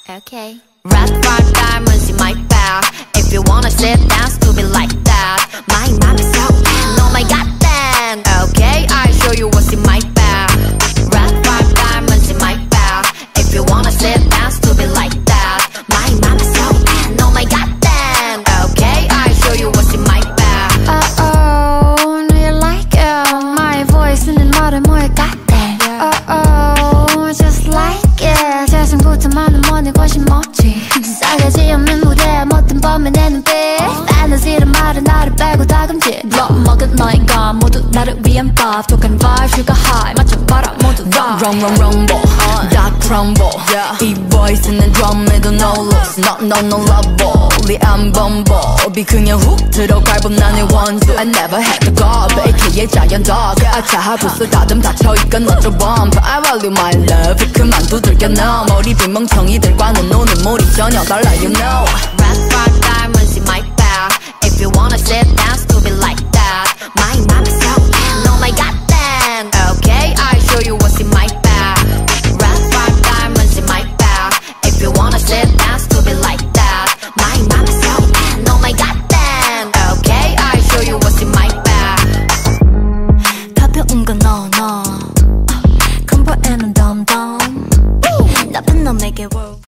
Okay. Red 5 diamonds in my bag. If you wanna sit down, stupid like that. My mom is so bad, oh my god damn. Okay, I'll show you what's in my bag. Red 5 diamonds in my bag. If you wanna sit down, stupid like that. My mom is so bad, oh my god damn. Okay, I'll show you what's in my bag. Uh-oh, do you like it? My voice 있는 말을 뭐에 같대. Uh-oh, just like it. 세상부터 많은 money 관심 없지. 싸가지 없는 무대에 못한 범의 내 눈빛. fantasy란 말은 나를 빼고 다 금지. Blood 먹은 너희가 모두 나를 위한 밥. 독한 vibe, sugar high 맞춰봐라 모두 다. Wrong, wrong, wrong, wrong, 다 crumble. 이 voice는 drum에도 no looks. No love, 안 범벅이 그냥 훅 들어갈 법 나의 원수. I never had to go, AKA giant dog. 아차하고서 다듬 닫혀있건 너저 bump. I value my love, 그만 두들겨 너. 머리 빈 멍청이들과는 노는 물이 전혀 달라 you know. Red 5 diamonds in my bag. If you wanna sit down,